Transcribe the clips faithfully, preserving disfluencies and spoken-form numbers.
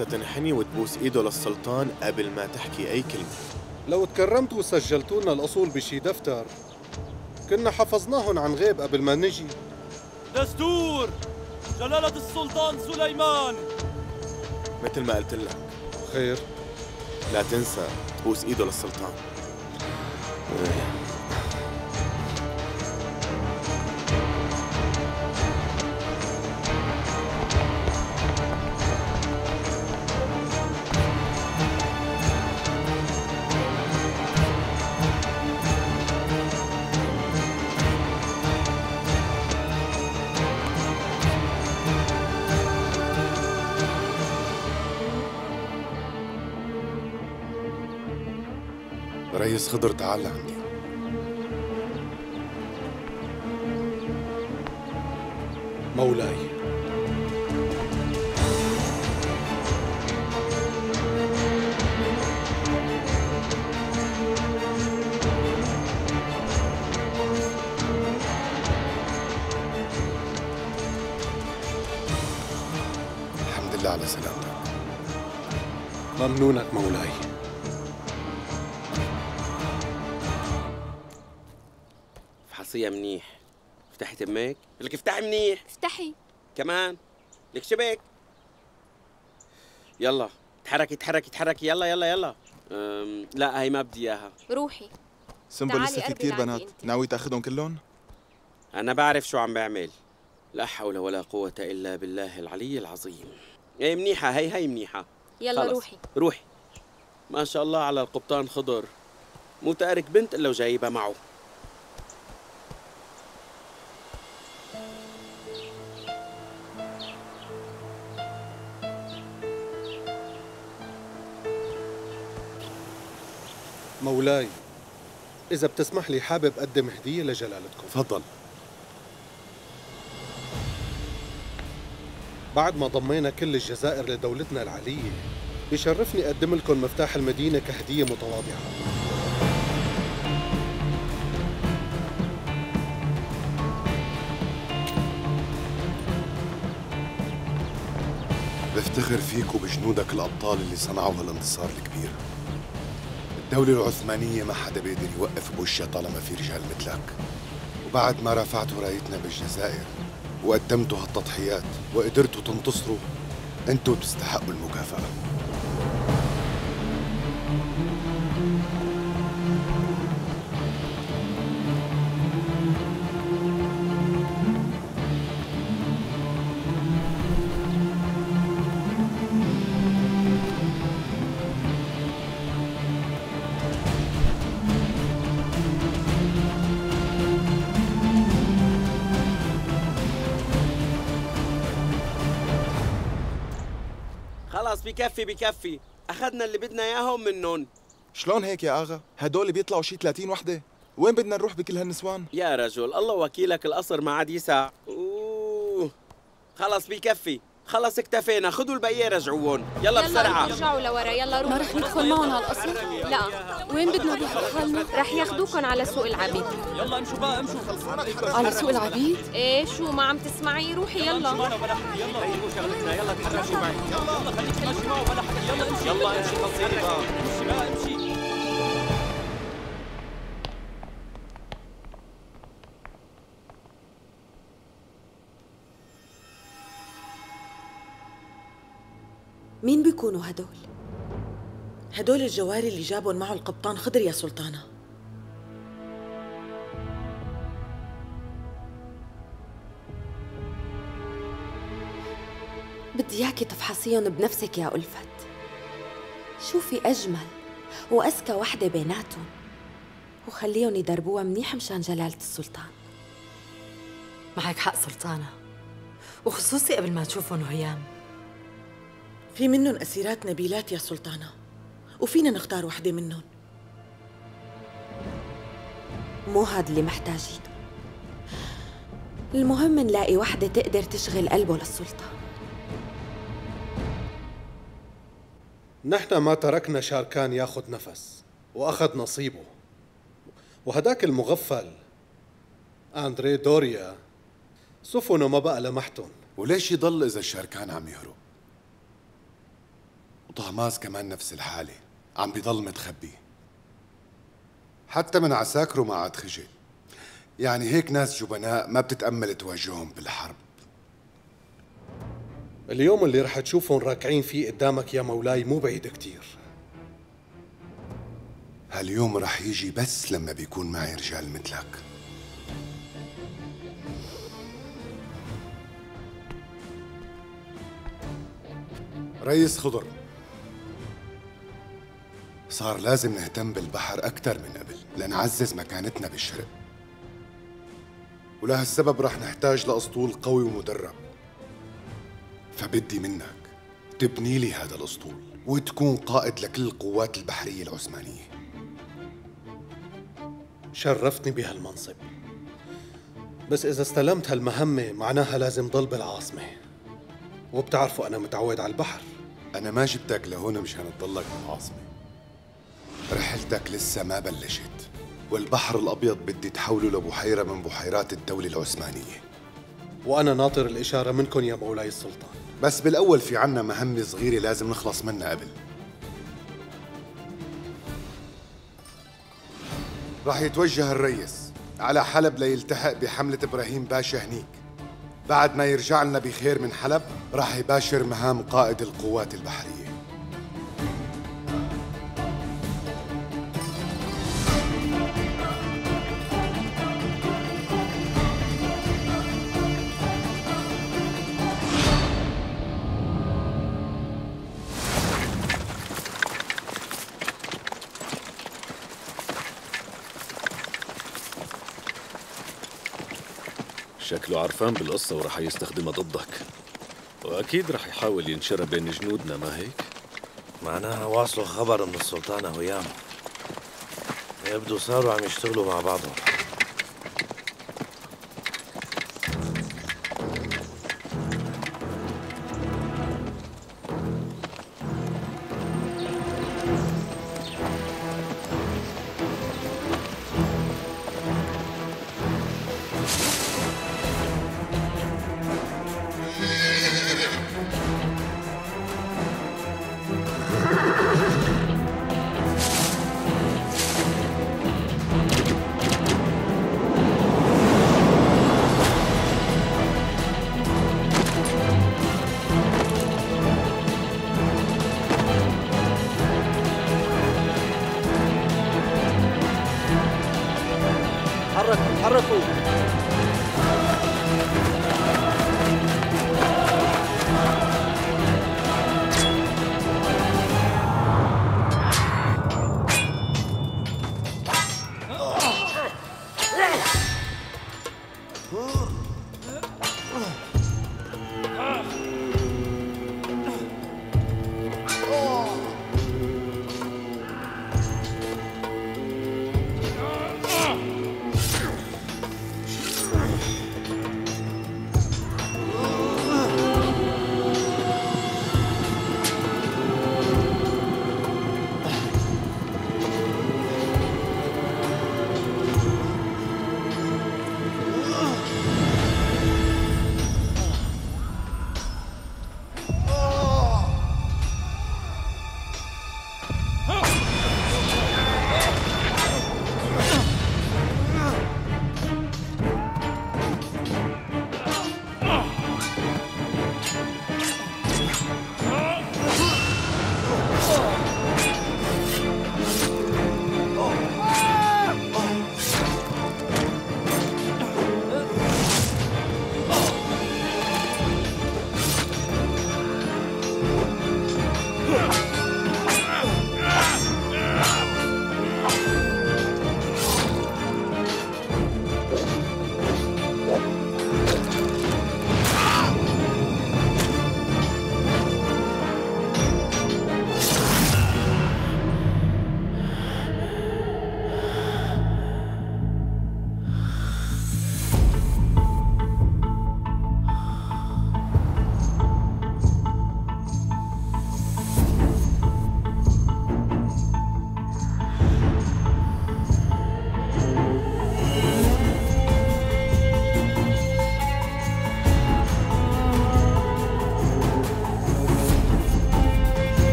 ستنحني وتبوس إيده للسلطان قبل ما تحكي أي كلمة. لو تكرمتوا وسجلتوا لنا الأصول بشي دفتر كنا حفظناهن عن غيب قبل ما نجي. دستور جلالة السلطان سليمان. مثل ما قلت لك. خير؟ لا تنسى تبوس إيده للسلطان. ريس خضر تعال لعندي. مولاي، الحمد لله على سلامتك. ممنونك مولاي. فحصيها منيح. افتحي تمك. لك افتحي منيح. افتحي كمان. لك شبك. يلا تحركي تحركي تحركي يلا يلا يلا. أم... لا هي ما بدي اياها. روحي. سنبل لسه في كثير بنات، ناوي تاخذهم كلهم؟ انا بعرف شو عم بعمل. لا حول ولا قوة الا بالله العلي العظيم. ايه منيحة هي هي منيحة. يلا خلص. روحي روحي. ما شاء الله على القبطان خضر، مو تارك بنت الا وجايبها معه. مولاي، إذا بتسمح لي حابب أقدم هدية لجلالتكم. تفضل. بعد ما ضمينا كل الجزائر لدولتنا العلية بشرفني أقدم لكم مفتاح المدينة كهدية متواضعة. بفتخر فيك وبجنودك الأبطال اللي صنعوا هالانتصار الكبير. الدولة العثمانية ما حدا بيقدر يوقف بوشها طالما في رجال مثلك. وبعد ما رفعتوا رايتنا بالجزائر وقدمتوا هالتضحيات وقدرتوا تنتصروا، انتوا بتستحقوا المكافأة. خلاص بكفي بكفي، أخذنا اللي بدنا إياهم منهم. شلون هيك يا آغا؟ هدول بيطلعوا شي ثلاثين وحدة، وين بدنا نروح بكل هالنسوان؟ يا رجل الله وكيلك القصر ما عاد يسع. أوه خلاص بكفي، خلص اكتفينا، خذوا البقية رجعوهم، يلا بسرعة. يلا رجعوا لورا، يلا روحوا. ما رح ندخل معهم على القصر؟ لا. وين بدنا نروح لحالنا؟ رح ياخذوكم على سوق العبيد. يلا امشوا بقى امشوا. على سوق العبيد؟ ايه شو ما عم تسمعي؟ روحي يلا. يلا هيو شغلتنا، يلا تحركي معي. يلا خليكي ماشي معه بلا حكي. يلا امشي يلا امشي خلصيني بقى. امشي بقى امشي. مين بيكونوا هدول؟ هدول الجواري اللي جابهم معه القبطان خضر يا سلطانة. بدي اياكي تفحصيهم بنفسك يا ألفت. شوفي أجمل وأذكى وحدة بيناتهم وخليهم يدربوها منيح مشان جلالة السلطان. معك حق سلطانة، وخصوصي قبل ما تشوفهم هيام. في منهم أسيرات نبيلات يا سلطانة، وفينا نختار وحدة منهم. مو هاد اللي محتاجينه، المهم نلاقي وحدة تقدر تشغل قلبه للسلطان. نحن ما تركنا شاركان ياخذ نفس وأخذ نصيبه، وهداك المغفل أندري دوريا سفنه ما بقى لمحتن. وليش يضل إذا الشاركان عم يهرب؟ وطهماس كمان نفس الحالة، عم بيضل متخبي. حتى من عساكره ما عاد خجل. يعني هيك ناس جبناء ما بتتأمل تواجههم بالحرب. اليوم اللي رح تشوفهم راكعين فيه قدامك يا مولاي مو بعيد كتير. هاليوم رح يجي بس لما بيكون معي رجال مثلك. ريس خضر، صار لازم نهتم بالبحر أكثر من قبل لنعزز مكانتنا بالشرق، ولهالسبب رح نحتاج لأسطول قوي ومدرب. فبدي منك تبني لي هذا الأسطول وتكون قائد لكل القوات البحرية العثمانية. شرفتني بهالمنصب، بس إذا استلمت هالمهمة معناها لازم ضل بالعاصمة، وبتعرفوا أنا متعود على البحر. أنا ما جبتك لهون مشان تضلك بالعاصمة. رحلتك لسه ما بلشت، والبحر الأبيض بدي تحوله لبحيرة من بحيرات الدولة العثمانية. وأنا ناطر الإشارة منكم يا مولاي السلطان. بس بالأول في عنا مهمة صغيرة لازم نخلص منها قبل. راح يتوجه الريس على حلب ليلتحق بحملة إبراهيم باشا هنيك. بعد ما يرجع لنا بخير من حلب راح يباشر مهام قائد القوات البحرية. شكله عرفان بالقصة ورح يستخدمها ضدك، وأكيد رح يحاول ينشرها بين جنودنا، ما هيك؟ معناها واصلوا خبر من السلطان هويام، يبدو صاروا عم يشتغلوا مع بعضهم. تحركوا تحركوا.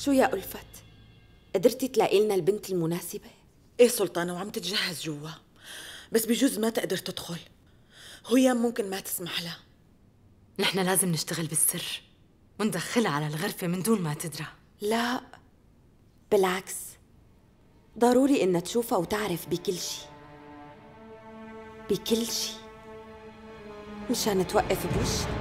شو يا ألفت؟ قدرتي تلاقي لنا البنت المناسبة؟ ايه سلطانة، وعم تتجهز جوا، بس بجوز ما تقدر تدخل. هيام ممكن ما تسمح لها. نحن لازم نشتغل بالسر وندخلها على الغرفة من دون ما تدرى. لا بالعكس، ضروري إنها تشوفها وتعرف بكل شي، بكل شي، مشان توقف بوشها.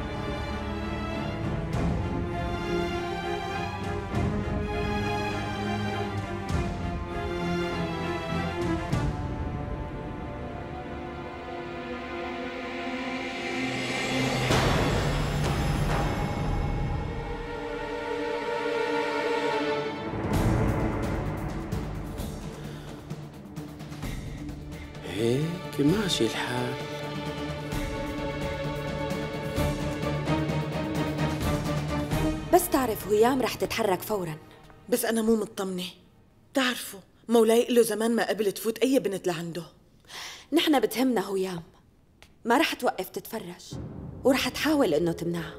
هيك ماشي الحال. بس تعرف هيام رح تتحرك فوراً. بس أنا مو مطمنة، تعرفوا مولاي له زمان ما قبل تفوت أي بنت لعنده. نحن بتهمنا هيام، ما رح توقف تتفرج ورح تحاول إنه تمنعها.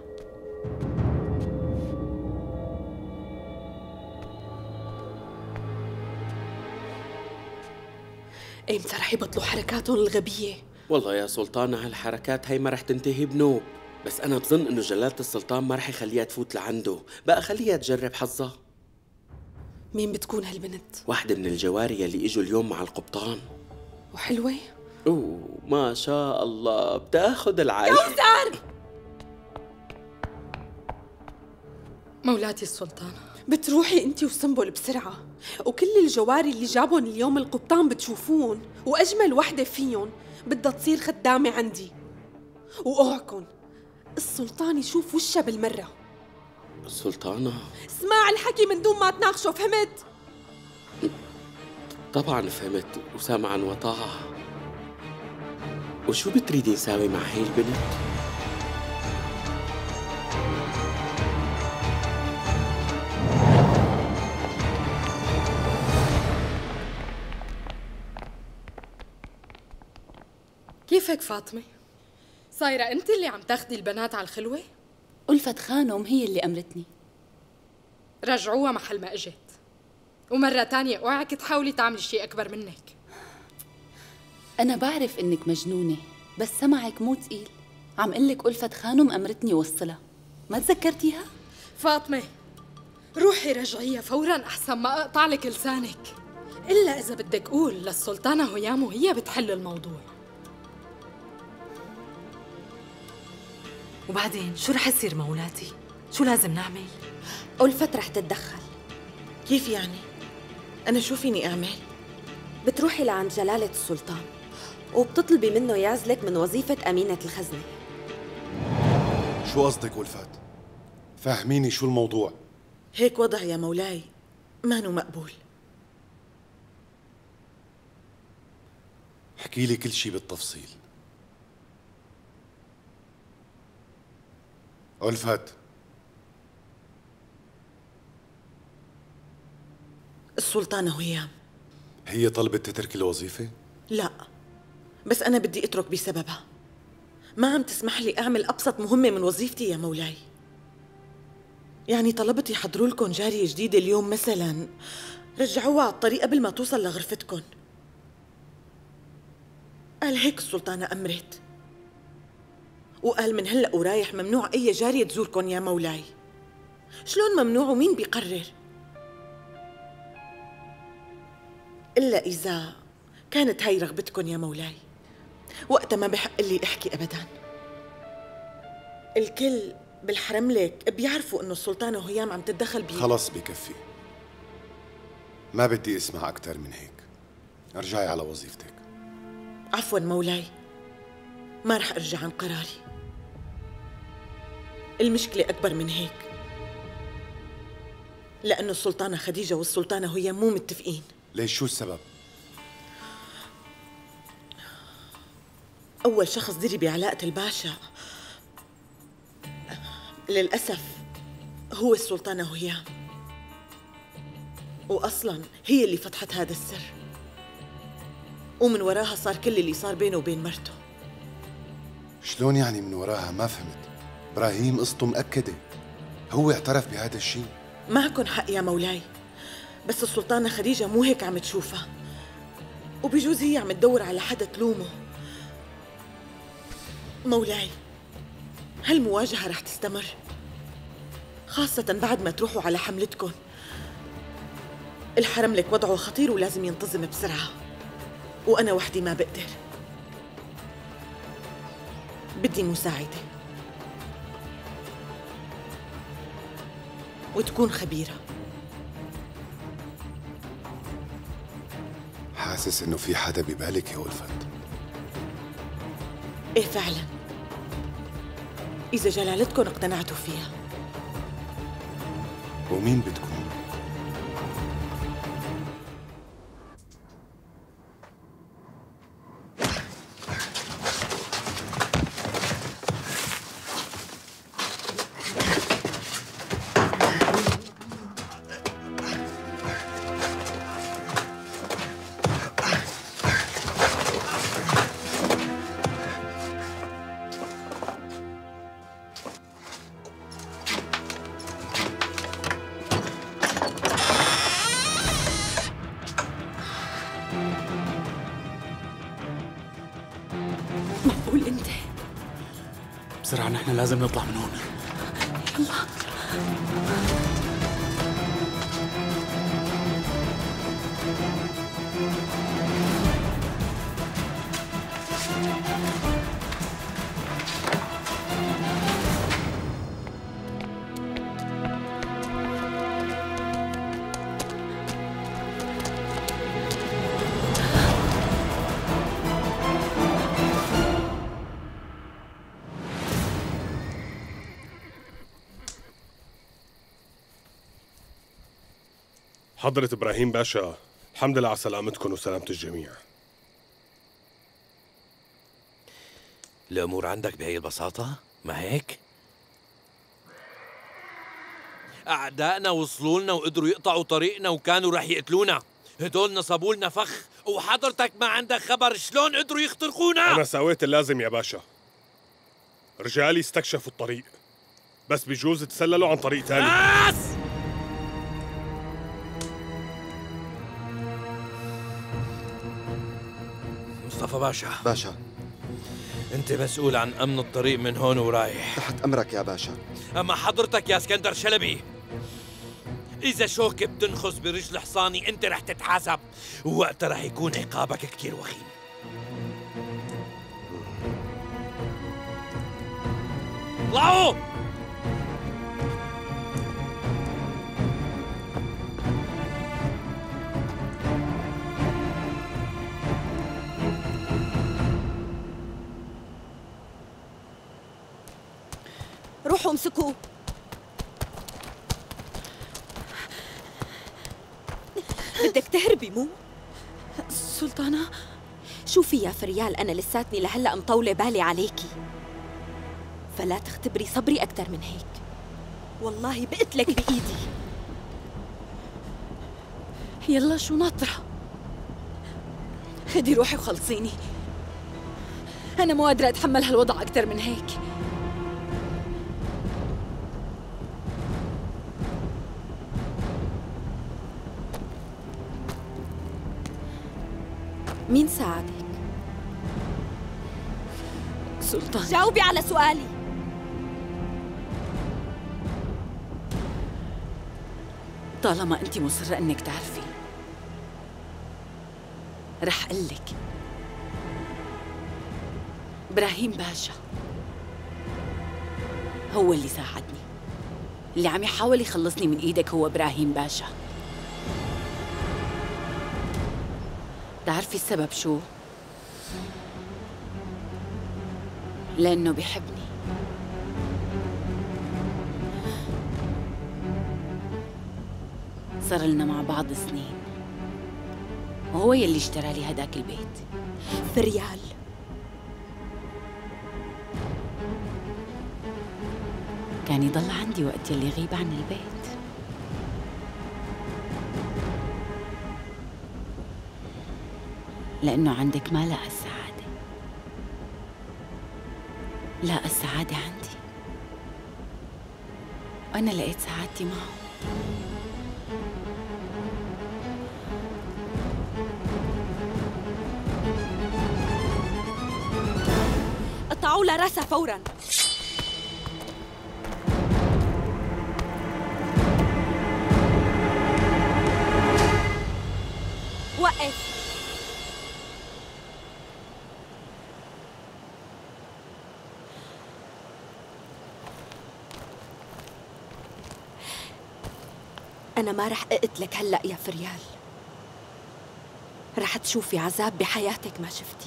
ايمتى رح يبطلوا حركاتهم الغبية؟ والله يا سلطانة هالحركات هي ما رح تنتهي بنوب، بس أنا بظن إنه جلالة السلطان ما رح يخليها تفوت لعنده، بقى خليها تجرب حظها. مين بتكون هالبنت؟ واحدة من الجواري اللي إجوا اليوم مع القبطان. وحلوة؟ أوه ما شاء الله، بتاخد العين. كوثر! مولاتي السلطانة، بتروحي انتي وسنبل بسرعة، وكل الجواري اللي جابهم اليوم القبطان بتشوفون، واجمل وحدة فيهم بدها تصير خدامة عندي. واوعكن السلطان يشوف وشها بالمرة. السلطانة اسمع الحكي من دون ما تناقشوا، فهمت؟ طبعا فهمت وسامعا وطاعة. وشو بتريدي نساوي مع هي البنت؟ كيفك فاطمة؟ صايرة أنت اللي عم تاخدي البنات على الخلوة؟ ألفت خانم هي اللي أمرتني. رجعوها محل ما اجت، ومرة تانية اوعك تحاولي تعملي شيء أكبر منك. أنا بعرف إنك مجنونة، بس سمعك مو تقيل. عم قلك ألفت خانم أمرتني وصلها، ما تذكرتيها؟ فاطمة روحي رجعيها فورا أحسن ما أقطع لك لسانك، إلا إذا بدك قول للسلطانة هيام وهي بتحل الموضوع. وبعدين شو رح يصير مولاتي؟ شو لازم نعمل؟ ألفت رح تتدخل. كيف يعني؟ أنا شو فيني أعمل؟ بتروحي لعند جلالة السلطان وبتطلبي منه يعزلك من وظيفة أمينة الخزنة. شو قصدك ألفت؟ فهميني شو الموضوع؟ هيك وضع يا مولاي مانو مقبول. احكي لي كل شي بالتفصيل. ألفت السلطانة هيام هي طلبت تترك الوظيفة؟ لا، بس أنا بدي أترك بسببها. ما عم تسمح لي أعمل أبسط مهمة من وظيفتي يا مولاي. يعني طلبت يحضروا لكم جارية جديدة اليوم مثلا، رجعوها على الطريق قبل ما توصل لغرفتكم. قال هيك السلطانة أمرت، وقال من هلأ ورايح ممنوع أي جارية تزوركم يا مولاي. شلون ممنوع ومين بيقرر؟ إلا إذا كانت هاي رغبتكم يا مولاي، وقتها ما بحق لي أحكي أبداً. الكل بالحرم لك بيعرفوا إنه السلطانة هيام عم تتدخل بي. خلص بكفي، ما بدي اسمع أكتر من هيك. ارجعي على وظيفتك. عفواً مولاي، ما رح أرجع عن قراري. المشكلة أكبر من هيك، لأنه السلطانة خديجة والسلطانة هيام مو متفقين. ليش؟ شو السبب؟ أول شخص دري بعلاقة الباشا للأسف هو السلطانة هيام، وأصلاً هي اللي فتحت هذا السر، ومن وراها صار كل اللي صار بينه وبين مرته. شلون يعني من وراها؟ ما فهمت. إبراهيم قصته مأكدة، هو اعترف بهذا الشيء. معكن حق يا مولاي، بس السلطانة خديجة مو هيك عم تشوفها، وبجوز هي عم تدور على حدا تلومه. مولاي، هالمواجهة رح تستمر، خاصة بعد ما تروحوا على حملتكن. الحرم لك وضعه خطير ولازم ينتظم بسرعة، وأنا وحدي ما بقدر. بدي مساعدة وتكون خبيرة. حاسس إنه في حدا ببالك يا ألفت؟ إيه فعلا، إذا جلالتكن اقتنعتوا فيها. ومين بتكون؟ معقول انت؟ بسرعة، نحن لازم نطلع من هون. يلا. حضرة إبراهيم باشا، الحمد لله على سلامتكم وسلامة الجميع. الأمور عندك بهي البساطة؟ ما هيك؟ أعدائنا وصلوا لنا وقدروا يقطعوا طريقنا وكانوا رح يقتلونا. هدول نصبوا لنا فخ، وحضرتك ما عندك خبر شلون قدروا يخترقونا؟ أنا سويت اللازم يا باشا. رجالي استكشفوا الطريق، بس بجوز تسللوا عن طريق تاني. ناس! مصطفى باشا. باشا، انت مسؤول عن امن الطريق من هون ورايح. تحت امرك يا باشا. اما حضرتك يا اسكندر شلبي، اذا شوكة بتنخس برجل حصاني انت رح تتحاسب، ووقتها رح يكون عقابك كتير وخيم. اطلعوا! روحوا امسكوه. بدك تهربي مو؟ سلطانة، شوفي يا فريال، أنا لساتني لهلأ مطولة بالي عليكي، فلا تختبري صبري أكثر من هيك. والله بقتلك بإيدي. يلا شو ناطرة؟ خدي روحي وخلصيني، أنا مو قادرة أتحمل هالوضع أكثر من هيك. مين ساعدك؟ سلطان. جاوبي على سؤالي. طالما أنت مصرة إنك تعرفي، رح قلك. إبراهيم باشا هو اللي ساعدني، اللي عم يحاول يخلصني من إيدك هو إبراهيم باشا. تعرفي السبب شو؟ لأنه بيحبني. صار لنا مع بعض سنين، وهو يلي اشترى لي هداك البيت. فريال، كان يضل عندي وقت يلي يغيب عن البيت. لأنه عندك ما لقى السعادة، لقى السعادة عندي، وأنا لقيت سعادتي معه. اقطعوا له راسه فورا. وقف. أنا ما رح أقتلك هلأ يا فريال. رح تشوفي عذاب بحياتك ما شفتي،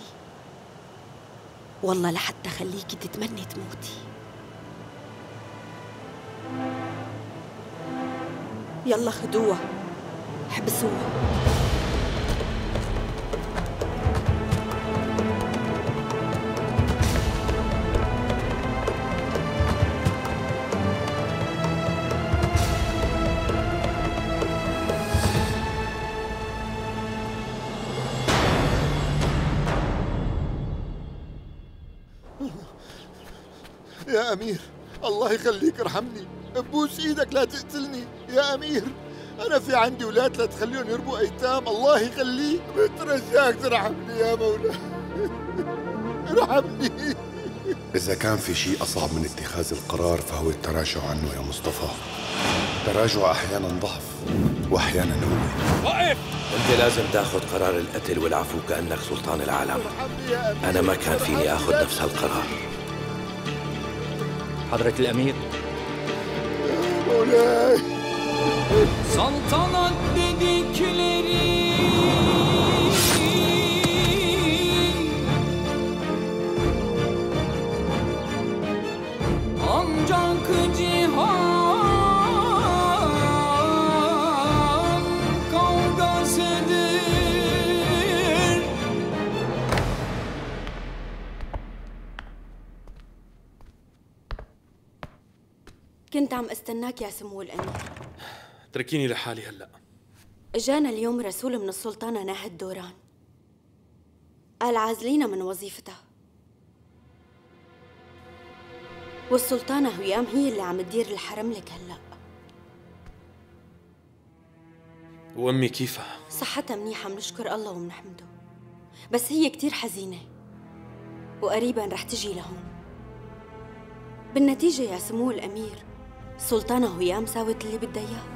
والله لحتى خليكي تتمني تموتي. يلا خدوها، حبسوها. يا أمير الله يخليك ارحمني، ببوس إيدك لا تقتلني يا أمير. أنا في عندي أولاد لا تخليهم يربوا أيتام، الله يخليك بترجاك ترحمني يا مولاي. ارحمني. إذا كان في شيء أصعب من اتخاذ القرار فهو التراجع عنه يا مصطفى. التراجع أحيانا ضعف وأحيانا هو. وقف! أنت لازم تاخذ قرار القتل والعفو كأنك سلطان العالم. أنا ما كان فيني آخذ نفس هالقرار. حضرة الأمير. مولاي. Saltanat dedikleri ancak cihan kavgasıdır. كنت عم استناك يا سمو الأمير. اتركيني لحالي هلأ. اجانا اليوم رسول من السلطانة ناهد دوران، قال عازلينا من وظيفتها، والسلطانة هيام هي اللي عم تدير الحرم لك هلأ. وأمي كيفها؟ صحتها منيحة منشكر الله ومنحمده، بس هي كتير حزينة وقريبا رح تجي لهون. بالنتيجة يا سمو الأمير السلطانة هيام ساوت اللي بدها إياه.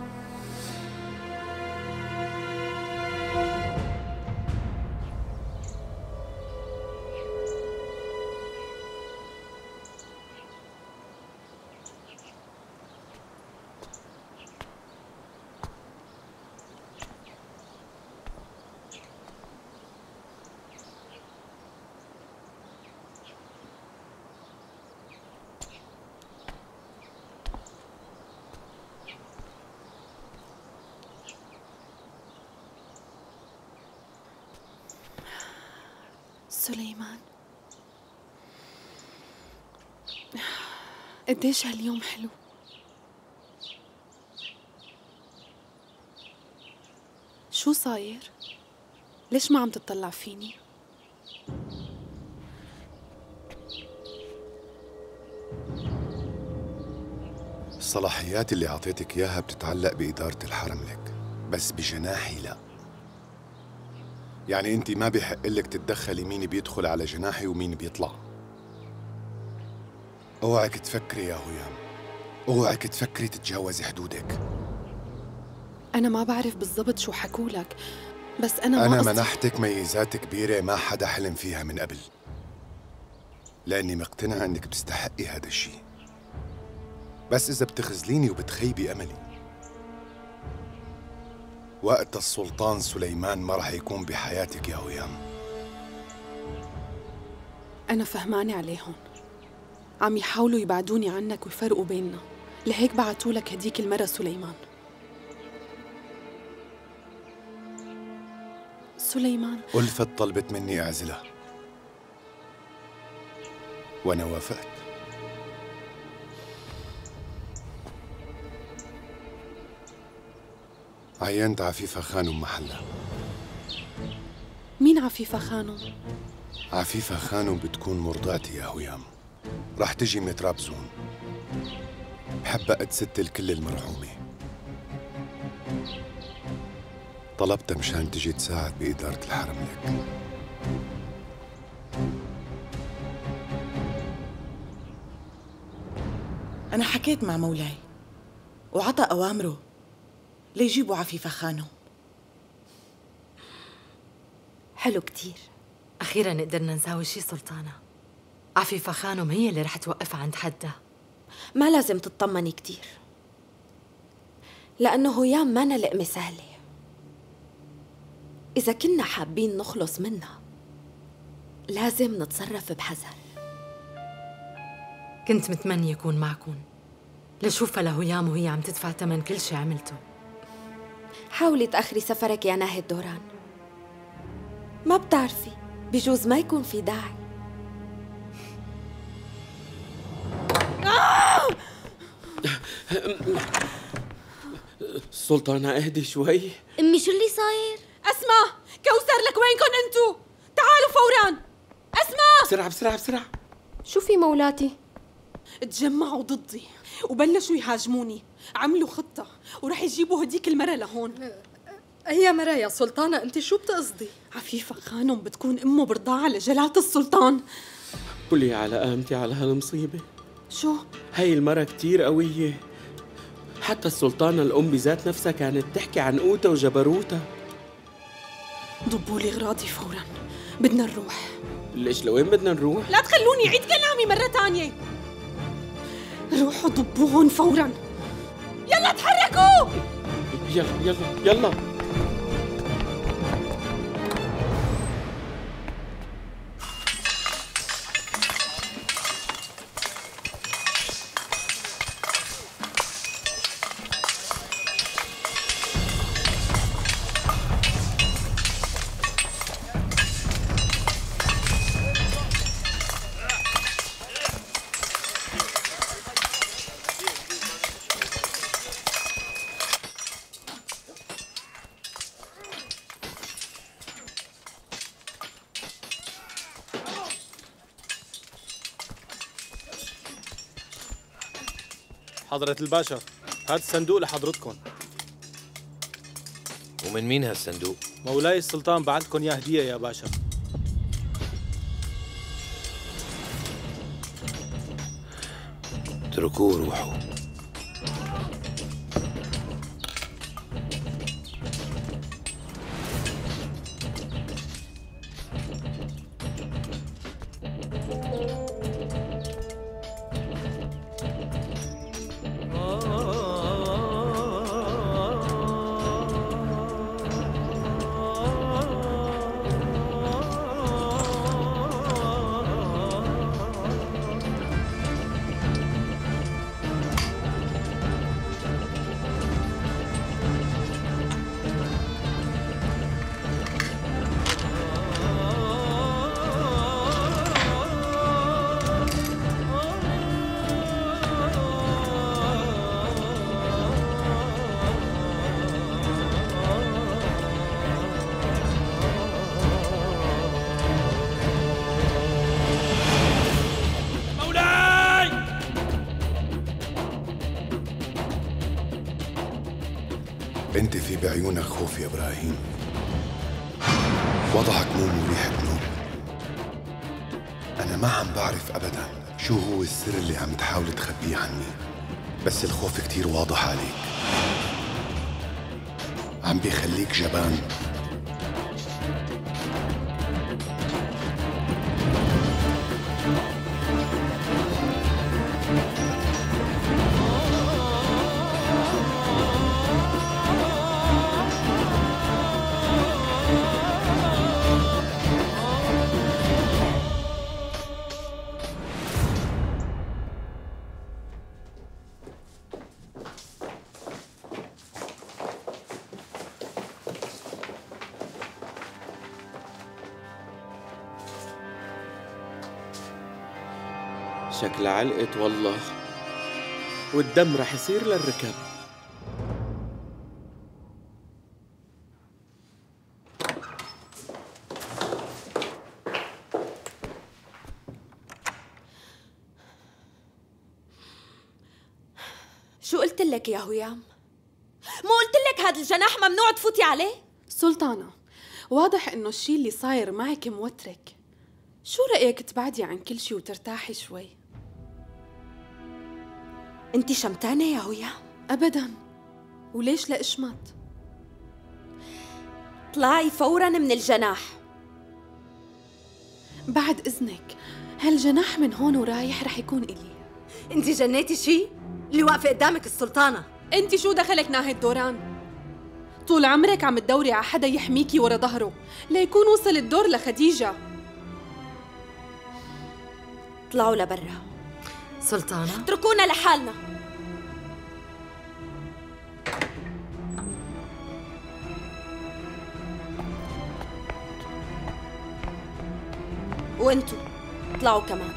سليمان، قديش هاليوم حلو. شو صاير؟ ليش ما عم تطلع فيني؟ الصلاحيات اللي أعطيتك إياها بتتعلق بإدارة الحرم لك، بس بجناحي لا. يعني أنت ما بيحق لك تتدخلي مين بيدخل على جناحي ومين بيطلع. اوعك تفكري يا هيام، اوعك تفكري تتجاوزي حدودك. أنا ما بعرف بالضبط شو حكولك، بس أنا ما أنا قصدي... منحتك ميزات كبيرة ما حدا حلم فيها من قبل، لأني مقتنع إنك بتستحقي هذا الشيء. بس إذا بتخذليني وبتخيبي أملي، وقت السلطان سليمان ما رح يكون بحياتك يا هيام. أنا فهمانة عليهم، عم يحاولوا يبعدوني عنك ويفرقوا بيننا، لهيك بعتوا لك هديك المرة سليمان. سليمان، ألفت طلبت مني أعزلها وأنا وافقت. عينت عفيفة خانم محلها. مين عفيفة خانم؟ عفيفة خانم بتكون مرضعتي يا هيام، رح تجي من طرابزون. بحب قد ست الكل المرحومة، طلبتها مشان تجي تساعد بإدارة الحرم لك. أنا حكيت مع مولاي وعطى أوامره ليجيبوا عفيفة خانم. حلو كتير. أخيراً قدرنا نساوي شي سلطانة. عفيفة خانم هي اللي رح توقفها عند حدها. ما لازم تطمني كتير، لأنه هيام مانا لقمة سهلة. إذا كنا حابين نخلص منها لازم نتصرف بحذر. كنت متمنية يكون معكم لشوفها لهيام وهي عم تدفع ثمن كل شي عملته. حاولي تأخري سفرك يا ناهد دوران، ما بتعرفي بجوز ما يكون في داعي. سلطانة اهدي شوي. امي شو اللي صاير؟ اسمع، كوثر لك وينكن انتو؟ تعالوا فورا. اسمع بسرعة بسرعة بسرعة. شو في مولاتي؟ تجمعوا ضدي وبلشوا يهاجموني، عملوا خطة ورح يجيبوا هديك المرة لهون. أي مرة يا سلطانة؟ أنت شو بتقصدي؟ عفيفة خانم بتكون أمه برضاعة لجلالة السلطان. قولي على قامتي على هالمصيبة. شو؟ هاي المرة كتير قوية، حتى السلطانة الأم بذات نفسها كانت تحكي عن قوتها وجبروتها. ضبوا لي أغراضي فورا، بدنا نروح. ليش لوين بدنا نروح؟ لا تخلوني عيد كلامي مرة تانية. روحوا ضبوهم فورا. يلا تحركوا. يلا يلا يلا. حضرة الباشا، هذا الصندوق لحضرتكم. ومن مين هالصندوق؟ مولاي السلطان بعت لكم اياه هدية يا باشا. اتركوه روحوا. انت في بعيونك خوف يا ابراهيم، وضعك مو مريح بنوب. انا ما عم بعرف ابدا شو هو السر اللي عم تحاول تخبيه عني، بس الخوف كتير واضح عليك، عم بيخليك جبان. شكل علقت والله، والدم رح يصير للركب. شو قلت لك يا هيام؟ مو قلت لك هذا الجناح ممنوع تفوتي عليه؟ سلطانة، واضح إنه الشي اللي صاير معك موترك. شو رأيك تبعدي عن كل شي وترتاحي شوي؟ انتي شمتانة يا هويا؟ أبداً. وليش لا اشمت؟ طلعي فوراً من الجناح. بعد إذنك، هالجناح من هون ورايح رح يكون إلي. انتي جنيتي شي؟ اللي واقفة قدامك السلطانة. انتي شو دخلك ناهد دوران؟ طول عمرك عم تدوري على حدا يحميكي ورا ظهره ليكون وصل الدور لخديجة. طلعوا لبرا. سلطانة، اتركونا لحالنا. وانتو اطلعوا كمان.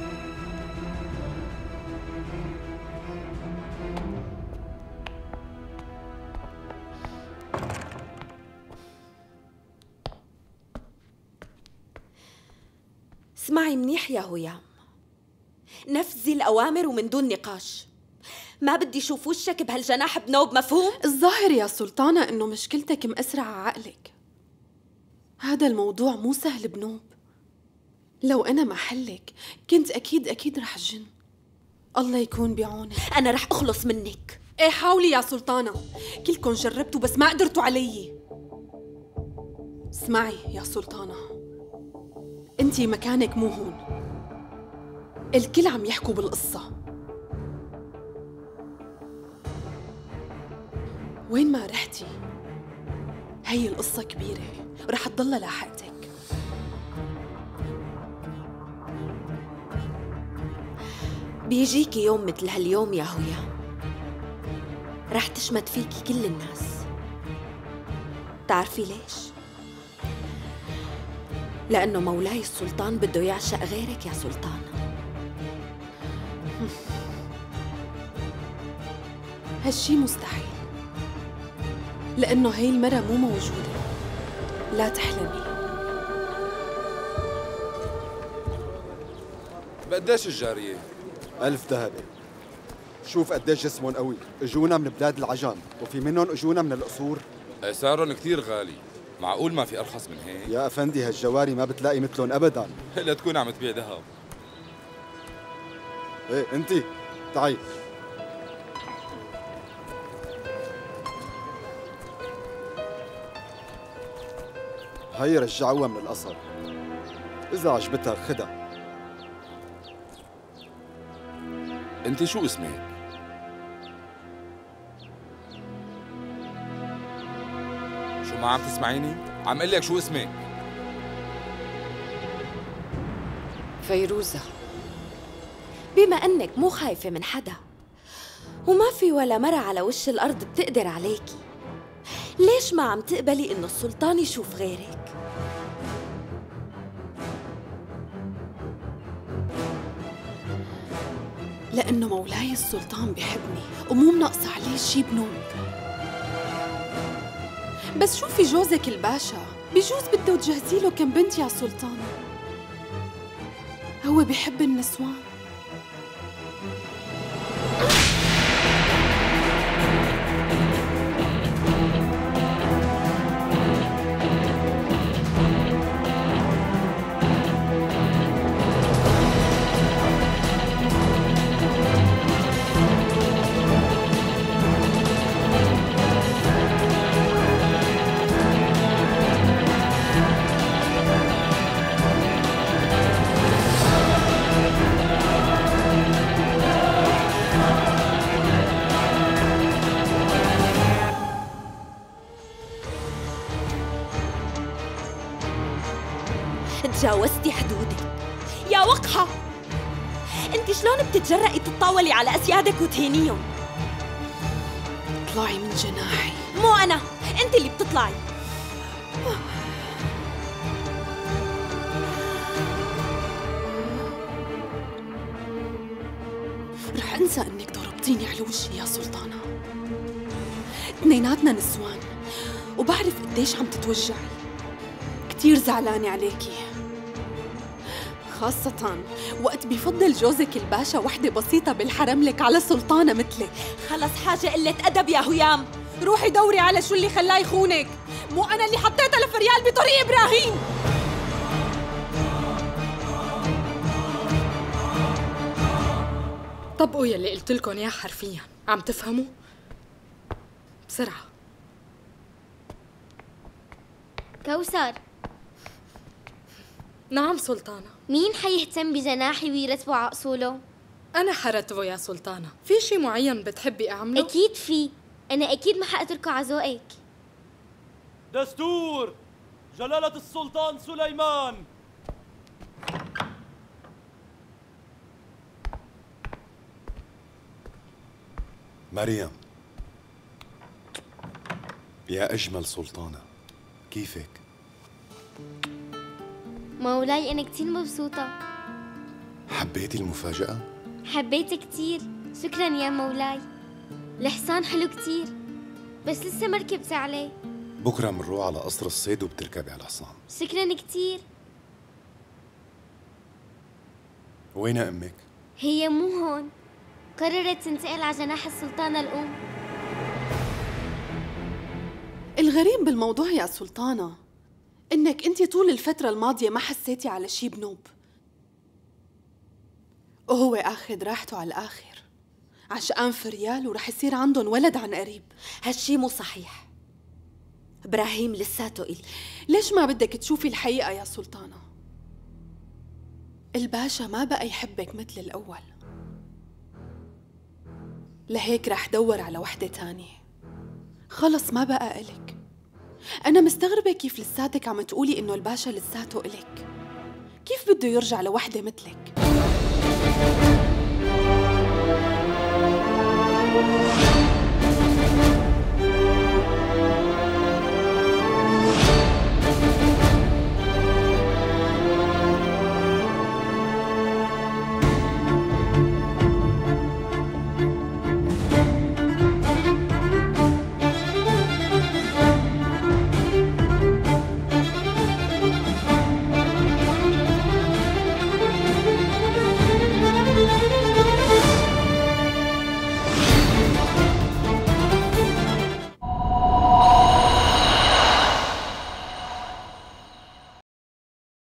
اسمعي منيح يا هيام، نفذي الأوامر ومن دون نقاش. ما بدي شوف وشك بهالجناح بنوب، مفهوم؟ الظاهر يا سلطانة إنه مشكلتك مأسرة على عقلك. هذا الموضوع مو سهل بنوب. لو أنا محلك كنت أكيد أكيد رح جن. الله يكون بعونك. أنا رح أخلص منك. إيه حاولي يا سلطانة، كلكن جربتوا بس ما قدرتوا علي. اسمعي يا سلطانة، انتي مكانك مو هون. الكل عم يحكوا بالقصة. وين ما رحتي هي القصة كبيرة ورح تضل لاحقتك. بيجيكي يوم مثل هاليوم يا هويا رح تشمت فيكي كل الناس. تعرفي ليش؟ لأنه مولاي السلطان بده يعشق غيرك يا سلطان. هالشي مستحيل، لأنه هي المرة مو موجودة. لا تحلمي. بقديش الجارية؟ ألف ذهبي. شوف قديش جسمهم قوي، اجونا من بلاد العجم وفي منهم اجونا من القصور. ايه سعرهم كثير غالي، معقول ما في أرخص من هيك؟ يا أفندي هالجواري ما بتلاقي مثلهم أبداً. لا تكون عم تبيع ذهب. ايه انتي تعي. هي رجعوها من القصر، إذا عجبتها خدها. انت شو اسمك؟ شو ما عم تسمعيني؟ عم قل لك شو اسمك؟ فيروزة. بما أنك مو خايفة من حدا وما في ولا مرة على وش الأرض بتقدر عليكي، ليش ما عم تقبلي إنه السلطان يشوف غيرك؟ لأنه مولاي السلطان بيحبني ومو منقص عليه شي بنوب. بس شوفي جوزك الباشا، بجوز بده تجهزي له كم بنت يا سلطان. هو بيحب النسوان. تجاوزتي حدودك يا وقحة. انت شلون بتتجرأي تتطاولي على اسيادك وتهينيهم؟ اطلعي من جناحي. مو انا، انت اللي بتطلعي. رح انسى انك ضربتيني على وجهي يا سلطانة. اثنيناتنا نسوان وبعرف قديش عم تتوجعي. كتير زعلانة عليكي، خاصة وقت بفضل جوزك الباشا وحدة بسيطة بالحرم لك على سلطانة مثلك. خلص حاجة قلة أدب يا هيام، روحي دوري على شو اللي خلاه يخونك. مو أنا اللي حطيتها لفريال بطريق إبراهيم. طبقوا يلي قلت لكم اياه حرفيا، عم تفهموا؟ بسرعة. كوثر. نعم سلطانة. مين حيهتم بجناحي ويرتبه على أصوله؟ أنا حرتبه يا سلطانة. في شي معين بتحبي أعمله؟ أكيد في، أنا أكيد ما حأتركه على ذوقك. دستور جلالة السلطان سليمان. مريم، يا أجمل سلطانة، كيفك؟ مولاي أنا كتير مبسوطة. حبيتي المفاجأة؟ حبيت كتير، شكرا يا مولاي. الحصان حلو كتير بس لسه ما ركبت عليه. بكرة منروح على قصر الصيد وبتركبي على الحصان. شكرا كتير. وين أمك؟ هي مو هون، قررت تنتقل على جناح السلطانة الأم. الغريب بالموضوع يا سلطانة إنك أنت طول الفترة الماضية ما حسيتي على شي بنوب، وهو آخذ راحته على الآخر عشان فريال ورح يصير عندهم ولد عن قريب. هالشي مو صحيح. إبراهيم لساته إلي. ليش ما بدك تشوفي الحقيقة يا سلطانة؟ الباشا ما بقى يحبك مثل الأول، لهيك رح دور على وحدة تانية. خلص ما بقى إلك. أنا مستغربة كيف لساتك عم تقولي إنه الباشا لساته إلك. كيف بده يرجع لوحدة مثلك؟